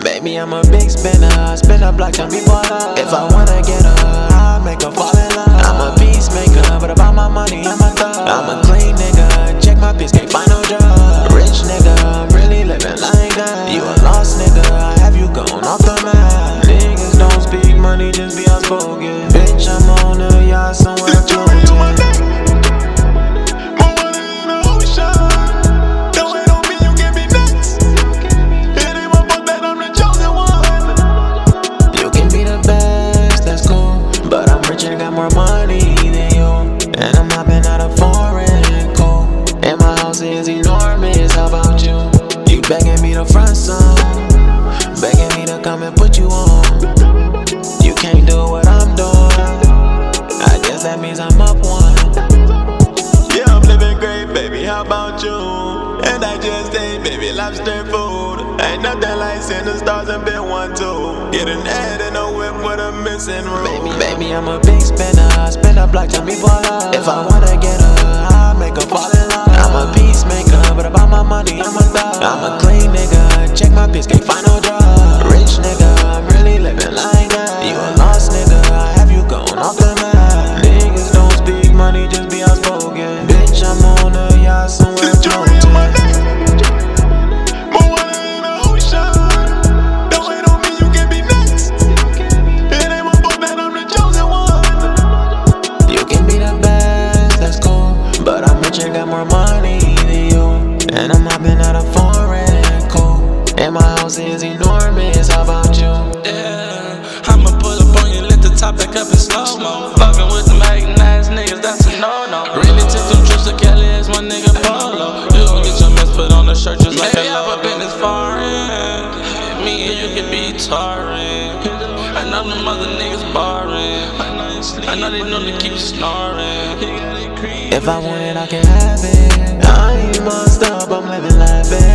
Baby, I'm a big spender, spin a block, tell me baller. If I wanna get her, I'll make her fall in love. I'm a peacemaker, but about my money, I'm a thug. I'm a clean nigga, check my piece, can't find no drug. Rich nigga, I'm really living like that. You a lost nigga, I have you going off the map. Niggas don't speak money, just be outspoken. Bitch, I'm on a yacht somewhere floating. Got more money than you, and I'm hopping out of foreign cool. And my house is enormous, how about you? You begging me to front some, begging me to come and put you on. You can't do what I'm doing, I guess that means I'm up one. Yeah, I'm living great, baby, how about you? And I just ate, baby, lobster food. Ain't nothing like seeing the stars and been one too. Get an ad and a whip with a missing room. Baby, I'm a big spender, spin a block, tell me baller. If I wanna get her, I'll make her fall in love. I'm a peacemaker, but about my money, I'm a thug. I'm a clean nigga, check my piece, can't find no drug. Rich nigga, I'm really living like that. You a lost nigga, I have you going off the map. Niggas don't speak money, just be outspoken. Bitch, I'm on a yacht somewhere floating. Got more money than you, and I'm hopping out of foreign cool. And my house is enormous, how about you? Yeah, I'ma pull up on you, let the top back up in slow-mo. Fucking with them hating ass niggas, that's a no-no. Really took some trips to Cali as my nigga Polo. You gon' get your mess put on the shirt just like a logo. Up in this foreign, me and you can be tarring. I know them other niggas barring, I know they know to keep snoring. If I want it, I can have it. I ain't messed up, I'm living life, baby.